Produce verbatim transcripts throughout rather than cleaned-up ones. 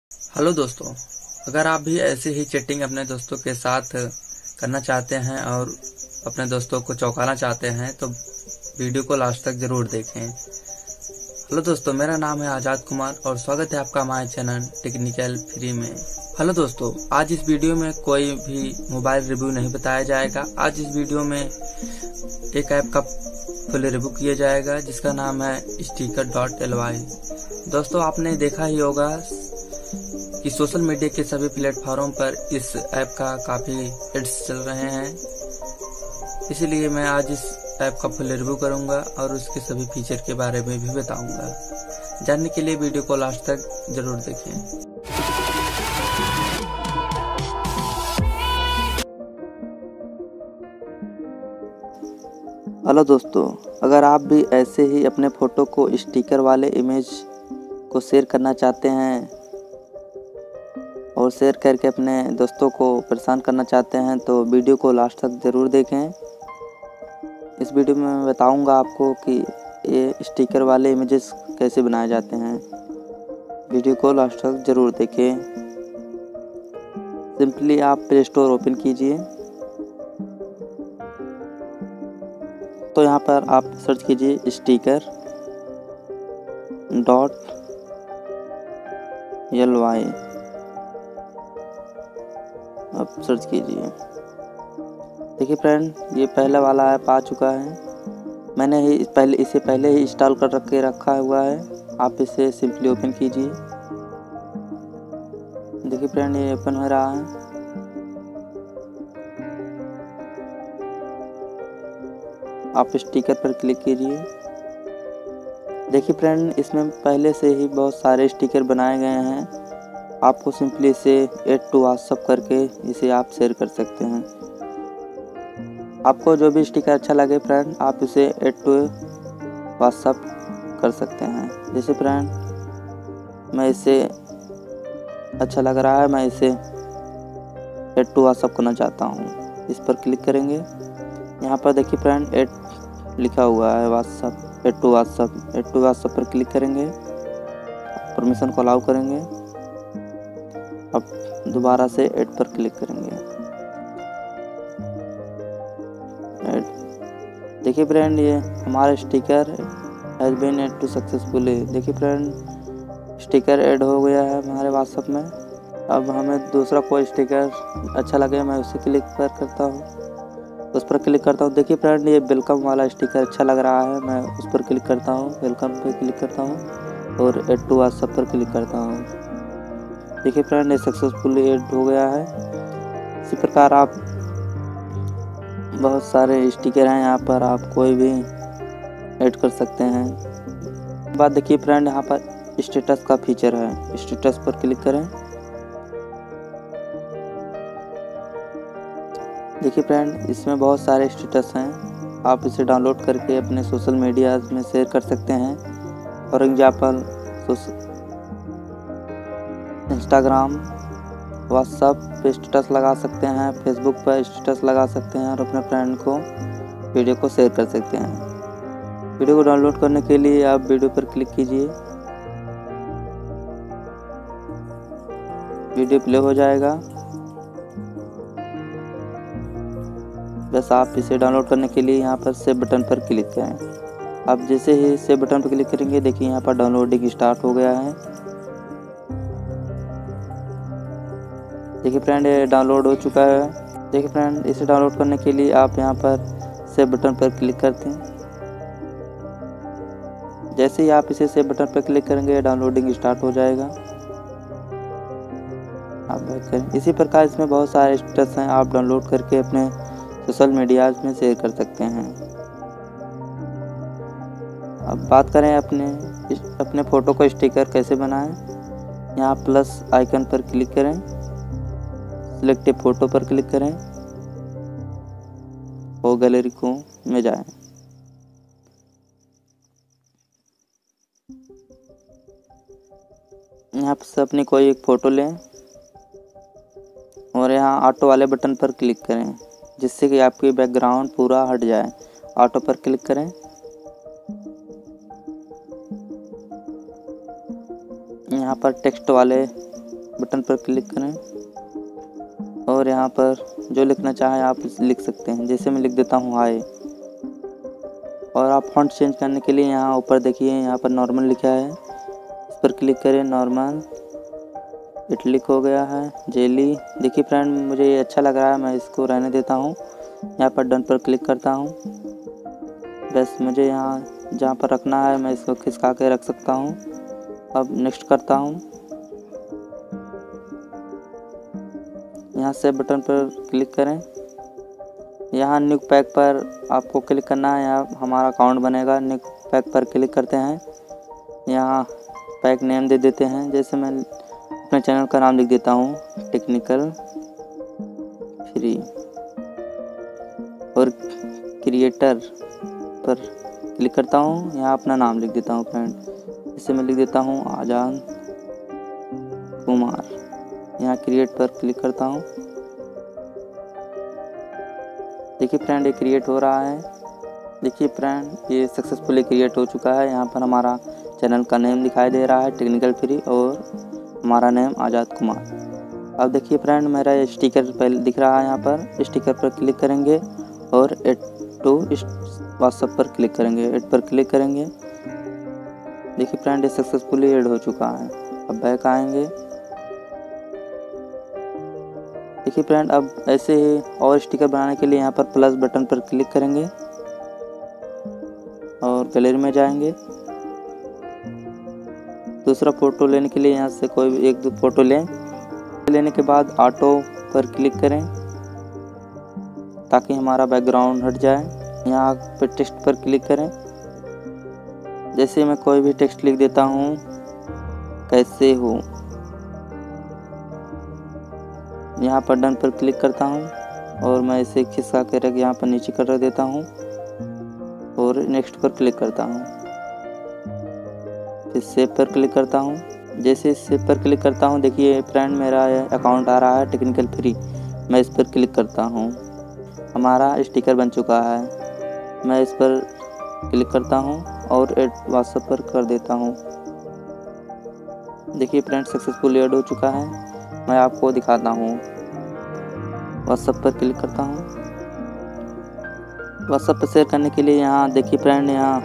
Hello दोस्तों, अगर आप भी ऐसे ही चैटिंग अपने दोस्तों के साथ करना चाहते हैं और अपने दोस्तों को चौंकाना चाहते हैं तो वीडियो को लास्ट तक जरूर देखें। हेलो दोस्तों, मेरा नाम है आजाद कुमार और स्वागत है आपका हमारे चैनल टेक्निकल फ्री में। हेलो दोस्तों, आज इस वीडियो में कोई भी मोबाइल रिव्यू नहीं बताया जाएगा। आज इस वीडियो में एक ऐप का फुल रिव्यू किया जाएगा जिसका नाम है स्टिकर डॉट एल वाई। दोस्तों, आपने देखा ही होगा कि सोशल मीडिया के सभी प्लेटफॉर्म पर इस ऐप का काफी एड्स चल रहे हैं, इसलिए मैं आज इस ऐप का फुल रिव्यू करूंगा और उसके सभी फीचर के बारे में भी बताऊंगा। जानने के लिए वीडियो को लास्ट तक जरूर देखें। हेलो दोस्तों, अगर आप भी ऐसे ही अपने फ़ोटो को स्टिकर वाले इमेज को शेयर करना चाहते हैं और शेयर करके अपने दोस्तों को परेशान करना चाहते हैं तो वीडियो को लास्ट तक ज़रूर देखें। इस वीडियो में मैं बताऊंगा आपको कि ये स्टिकर वाले इमेजेस कैसे बनाए जाते हैं। वीडियो को लास्ट तक ज़रूर देखें। सिंपली आप प्ले स्टोर ओपन कीजिए, तो यहाँ पर आप सर्च कीजिए स्टिकर डॉट एल वाई। आप सर्च कीजिए। देखिए फ्रेंड, ये पहला वाला ऐप आ चुका है। मैंने ही पहले इसे पहले ही इंस्टॉल कर रख के रखा हुआ है। आप इसे सिंपली ओपन कीजिए। देखिए फ्रेंड, ये ओपन हो रहा है। आप स्टिकर पर क्लिक कीजिए। देखिए फ्रेंड, इसमें पहले से ही बहुत सारे स्टिकर बनाए गए हैं। आपको सिंपली इसे ऐड टू व्हाट्सएप करके इसे आप शेयर कर सकते हैं। आपको जो भी स्टिकर अच्छा लगे फ्रेंड, आप इसे ऐड टू व्हाट्सएप कर सकते हैं। जैसे फ्रेंड, मैं इसे अच्छा लग रहा है, मैं इसे ऐड टू व्हाट्सएप करना चाहता हूँ। इस पर क्लिक करेंगे। यहाँ पर देखिए फ्रेंड, ऐड लिखा हुआ है WhatsApp, add to WhatsApp. Add to WhatsApp पर क्लिक करेंगे, परमिशन को अलाउ करेंगे। अब दोबारा से ऐड पर क्लिक करेंगे। ऐड। देखिए फ्रेंड, ये हमारा sticker has been add to successfully. देखिए फ्रेंड, स्टिकर ऐड हो गया है हमारे व्हाट्सएप में। अब हमें दूसरा कोई स्टिकर अच्छा लगे, मैं उसे क्लिक पर करता हूँ, उस पर क्लिक करता हूँ। देखिए फ्रेंड, ये वेलकम वाला स्टिकर अच्छा लग रहा है, मैं उस पर क्लिक करता हूँ। वेलकम पर क्लिक करता हूँ और ऐड टू व्हाट्सएप पर क्लिक करता हूँ। देखिए फ्रेंड, ये सक्सेसफुली ऐड हो गया है। इसी प्रकार आप बहुत सारे स्टिकर हैं, यहाँ पर आप कोई भी ऐड कर सकते हैं। बाद देखिए फ्रेंड, यहाँ पर स्टेटस का फीचर है। स्टेटस पर क्लिक करें। देखिए फ्रेंड, इसमें बहुत सारे स्टेटस हैं। आप इसे डाउनलोड करके अपने सोशल मीडिया में शेयर कर सकते हैं। फॉर एग्जाम्पल इंस्टाग्राम, व्हाट्सएप पे स्टेटस लगा सकते हैं, फेसबुक पर स्टेटस लगा सकते हैं और अपने फ्रेंड को वीडियो को शेयर कर सकते हैं। वीडियो को डाउनलोड करने के लिए आप वीडियो पर क्लिक कीजिए। वीडियो प्ले हो जाएगा। बस आप इसे डाउनलोड करने के लिए यहाँ पर सेव बटन पर क्लिक करें। आप जैसे ही सेव बटन पर क्लिक करेंगे, देखिए यहाँ पर डाउनलोडिंग स्टार्ट हो गया है। देखिए फ्रेंड, ये डाउनलोड हो चुका है। देखिए फ्रेंड, इसे डाउनलोड करने के लिए आप यहाँ पर सेव बटन पर क्लिक करते हैं। जैसे ही आप इसे सेव बटन पर क्लिक करेंगे, डाउनलोडिंग स्टार्ट हो जाएगा। आप बैक करें। इसी प्रकार इसमें बहुत सारे स्टेटस हैं, आप डाउनलोड करके अपने सोशल मीडिया में शेयर कर सकते हैं। अब बात करें अपने अपने फ़ोटो को स्टिकर कैसे बनाएं। यहाँ प्लस आइकन पर क्लिक करें, सिलेक्ट फ़ोटो पर क्लिक करें और गैलरी को में जाएं। यहाँ से अपनी कोई एक फ़ोटो लें और यहाँ ऑटो वाले बटन पर क्लिक करें, जिससे कि आपकी बैकग्राउंड पूरा हट जाए। ऑटो पर क्लिक करें। यहाँ पर टेक्स्ट वाले बटन पर क्लिक करें और यहाँ पर जो लिखना चाहें आप लिख सकते हैं। जैसे मैं लिख देता हूँ हाय। और आप फॉन्ट चेंज करने के लिए यहाँ ऊपर देखिए, यहाँ पर नॉर्मल लिखा है, इस पर क्लिक करें। नॉर्मल इटलिक हो गया है। जेली देखिए फ्रेंड, मुझे ये अच्छा लग रहा है, मैं इसको रहने देता हूँ। यहाँ पर डन पर क्लिक करता हूँ। बस मुझे यहाँ जहाँ पर रखना है मैं इसको खिसका के रख सकता हूँ। अब नेक्स्ट करता हूँ। यहाँ से बटन पर क्लिक करें। यहाँ न्यू पैक पर आपको क्लिक करना है, यहाँ हमारा अकाउंट बनेगा। न्यू पैक पर क्लिक करते हैं। यहाँ पैक नेम दे देते हैं, जैसे मैं अपने चैनल का नाम लिख देता हूँ, टेक्निकल फ्री। और क्रिएटर पर क्लिक करता हूँ, यहाँ अपना नाम लिख देता हूँ फ्रेंड। जैसे मैं लिख देता हूँ आजाद कुमार। यहाँ क्रिएट पर क्लिक करता हूँ। देखिए फ्रेंड, ये क्रिएट हो रहा है। देखिए फ्रेंड, ये सक्सेसफुली क्रिएट हो चुका है। यहाँ पर हमारा चैनल का नेम दिखाई दे रहा है, टेक्निकल फ्री, और हमारा नेम आज़ाद कुमार। अब देखिए फ्रेंड, मेरा ये स्टिकर पहले दिख रहा है। यहाँ पर स्टिकर पर क्लिक करेंगे और एड टू व्हाट्सएप पर क्लिक करेंगे। एड पर क्लिक करेंगे। देखिए फ्रेंड, ये सक्सेसफुली ऐड हो चुका है। अब बैक आएंगे। देखिए फ्रेंड, अब ऐसे ही और स्टिकर बनाने के लिए यहाँ पर प्लस बटन पर क्लिक करेंगे और गैलरी में जाएंगे। दूसरा फ़ोटो लेने के लिए यहाँ से कोई भी एक दो फ़ोटो लें। लेने के बाद ऑटो पर क्लिक करें ताकि हमारा बैकग्राउंड हट जाए। यहाँ पर टेक्स्ट पर क्लिक करें। जैसे मैं कोई भी टेक्स्ट लिख देता हूँ, कैसे हो। यहाँ पर डन पर क्लिक करता हूँ और मैं इसे खिसका के रख यहाँ पर नीचे कर देता हूँ और नेक्स्ट पर क्लिक करता हूँ। फिर सेव पर क्लिक करता हूँ। जैसे सेव पर क्लिक करता हूँ, देखिए फ्रेंड, मेरा अकाउंट आ रहा है टेक्निकल फ्री। मैं इस पर क्लिक करता हूँ, हमारा स्टिकर बन चुका है। मैं इस पर क्लिक करता हूँ और ऐड व्हाट्सएप पर कर देता हूँ। देखिए फ्रेंड, सक्सेसफुल ऐड हो चुका है। मैं आपको दिखाता हूँ। व्हाट्सएप पर क्लिक करता हूँ। व्हाट्सएप पर शेयर करने के लिए यहाँ देखिए फ्रेंड, यहाँ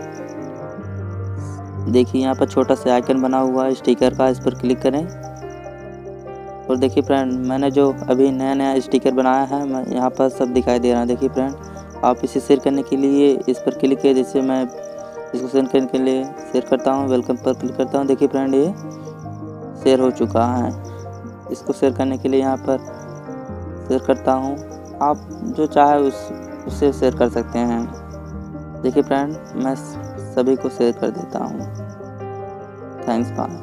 देखिए यहाँ पर छोटा सा आइकन बना हुआ है स्टिकर का, इस पर क्लिक करें। और देखिए फ्रेंड, मैंने जो अभी नया नया स्टिकर बनाया है, मैं यहाँ पर सब दिखाई दे रहा है। देखिए फ्रेंड, आप इसे शेयर करने के लिए इस पर क्लिक किए। जैसे मैं इसको शेयर करने के लिए शेयर करता हूँ, वेलकम पर क्लिक करता हूँ। देखिए फ्रेंड, ये शेयर हो चुका है। इसको शेयर करने के लिए यहाँ पर शेयर करता हूँ। आप जो चाहे उस उससे शेयर कर सकते हैं। देखिए फ्रेंड, मैं सभी को शेयर कर देता हूँ। Thanks bye.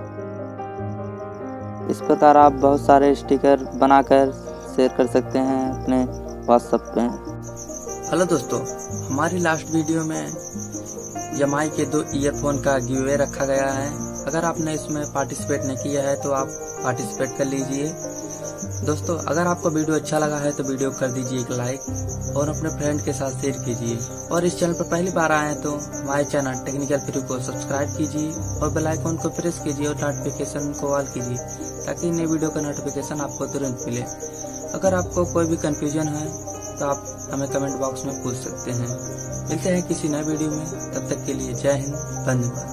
इस प्रकार आप बहुत सारे स्टिकर बनाकर शेयर कर सकते हैं अपने व्हाट्सएप पे। हेलो दोस्तों, हमारी लास्ट वीडियो में एम आई के दो ईयरफोन का गिव अवे रखा गया है। अगर आपने इसमें पार्टिसिपेट नहीं किया है तो आप पार्टिसिपेट कर लीजिए। दोस्तों, अगर आपको वीडियो अच्छा लगा है तो वीडियो कर दीजिए एक लाइक और अपने फ्रेंड के साथ शेयर कीजिए। और इस चैनल पर पहली बार आए हैं तो हमारे चैनल टेक्निकल फ्री को सब्सक्राइब कीजिए और बेल आइकन को प्रेस कीजिए और नोटिफिकेशन को ऑल कीजिए ताकि नई वीडियो का नोटिफिकेशन आपको तुरंत मिले। अगर आपको कोई भी कंफ्यूजन है तो आप हमें कमेंट बॉक्स में पूछ सकते हैं। मिलते हैं किसी नए वीडियो में, तब तक के लिए जय हिंद, धन्यवाद।